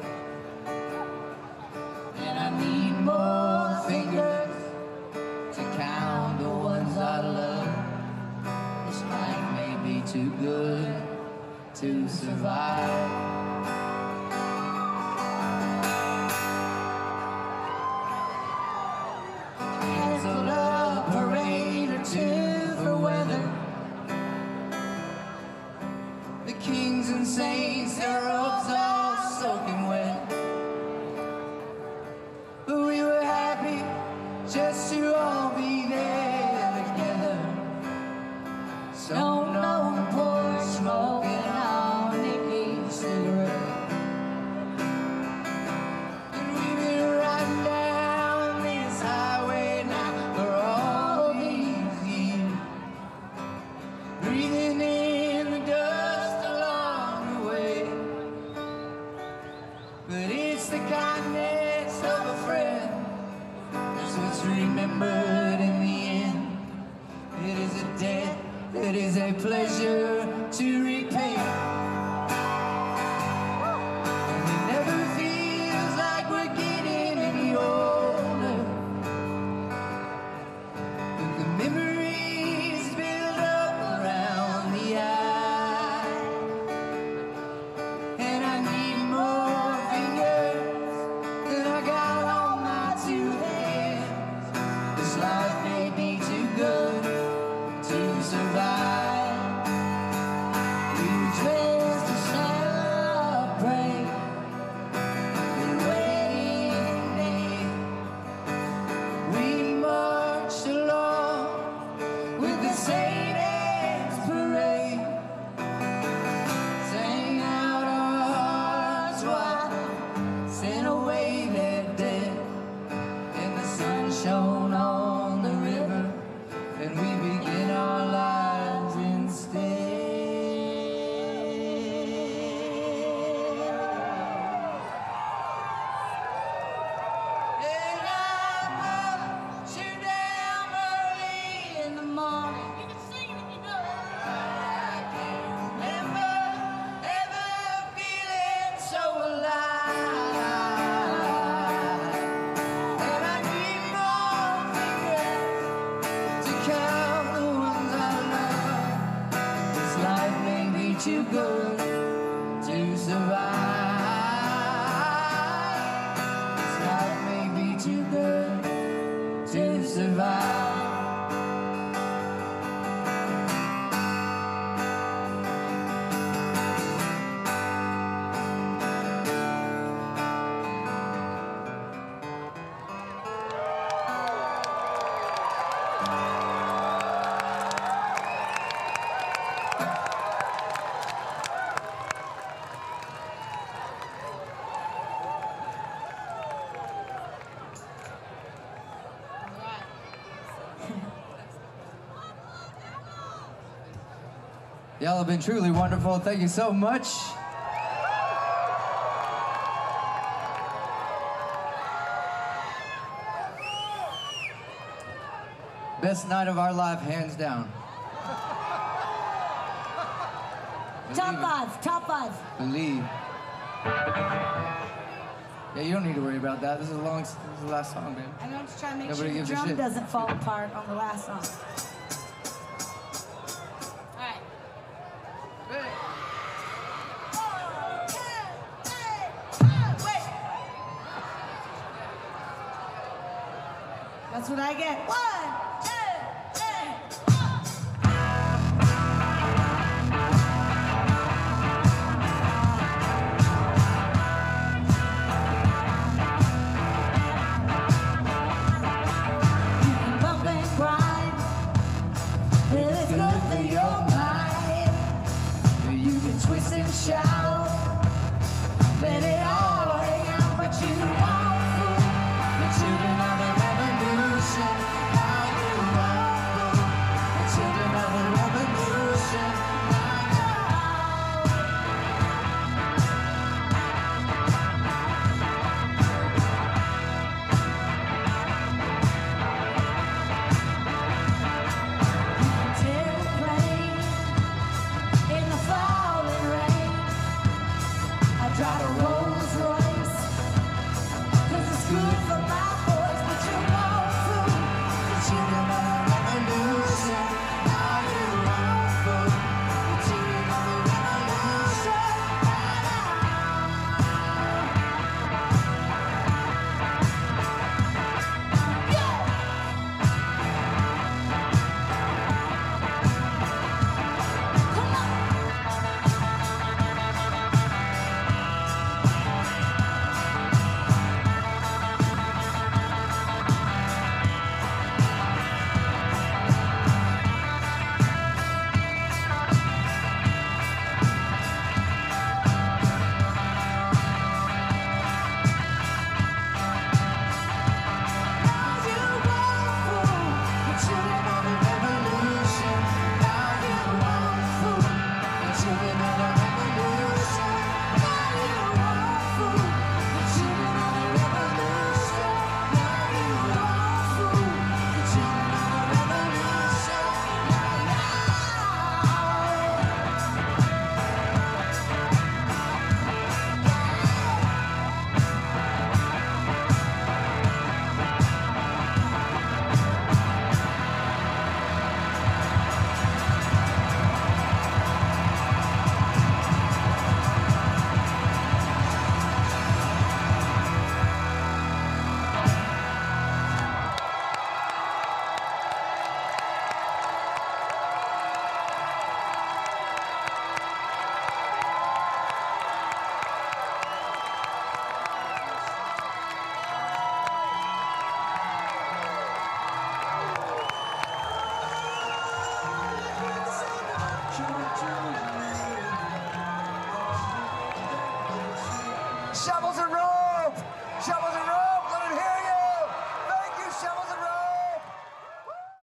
and I need more Fingers to count the ones I love. This life may be too good to survive. Canceled a parade or two for weather. The kings and saints, their robes all soaking wet. But we were happy just to all be there together. So Don't know the poor smoking on Nikki's cigarette. And we've been riding down this highway now for all these years, breathing in the dust along the way. But it's the kindness of a friend that's what's remembered in the end. It is a debt that is a pleasure to repay. And it never feels like we're getting any older. But the memories build up around the eye. And I need more fingers than I got on my two hands. This life may be too good to survive. We dress to celebrate the wedding day. We marched along with the Saint Anne's parade, sang out our hearts wide, sent away their dead, and the sun shone on the river, and we begin our lives instead. And I'm up too damn early in the morning. You can sing it if you know it. I can't remember ever feeling so alive. And I need more fingers to count the ones I love. This life may be too good to survive. This life may be too good to survive. Y'all have been truly wonderful. Thank you so much. Best night of our life, hands down. Top Believe it. five, top five. Believe. Yeah, you don't need to worry about that. This is the long. This is the last song, babe. And I'm just trying to make Nobody sure the gives a drum shit. doesn't fall apart on the last song. All right. That's what I get. One, two, three, four. You can bump and grind, well, it's good for your mind. You can twist and shout, let it all hang out, but you won't fool the children of the revolution. Now you won't fool the shovels and